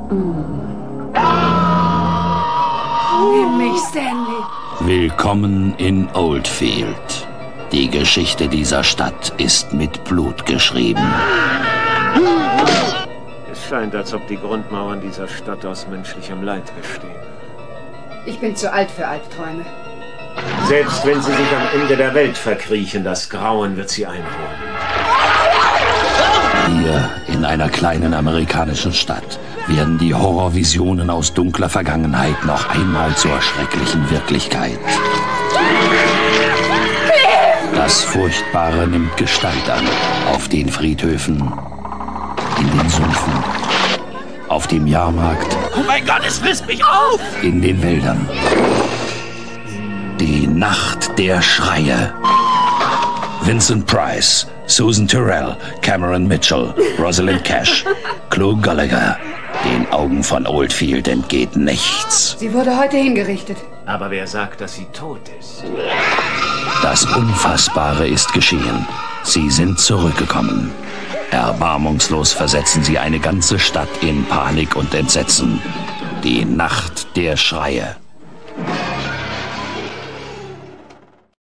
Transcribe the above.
Nimm mich, Stanley. Willkommen in Oldfield. Die Geschichte dieser Stadt ist mit Blut geschrieben. Es scheint, als ob die Grundmauern dieser Stadt aus menschlichem Leid bestehen. Ich bin zu alt für Albträume. Selbst wenn sie sich am Ende der Welt verkriechen, das Grauen wird sie einholen. Hier in einer kleinen amerikanischen Stadt werden die Horrorvisionen aus dunkler Vergangenheit noch einmal zur schrecklichen Wirklichkeit. Das Furchtbare nimmt Gestalt an. Auf den Friedhöfen, in den Sümpfen, auf dem Jahrmarkt. Oh mein Gott, es frisst mich auf! In den Wäldern. Die Nacht der Schreie. Vincent Price, Susan Tyrrell, Cameron Mitchell, Rosalind Cash, Clu Gallagher. Den Augen von Oldfield entgeht nichts. Sie wurde heute hingerichtet. Aber wer sagt, dass sie tot ist? Das Unfassbare ist geschehen. Sie sind zurückgekommen. Erbarmungslos versetzen sie eine ganze Stadt in Panik und Entsetzen. Die Nacht der Schreie.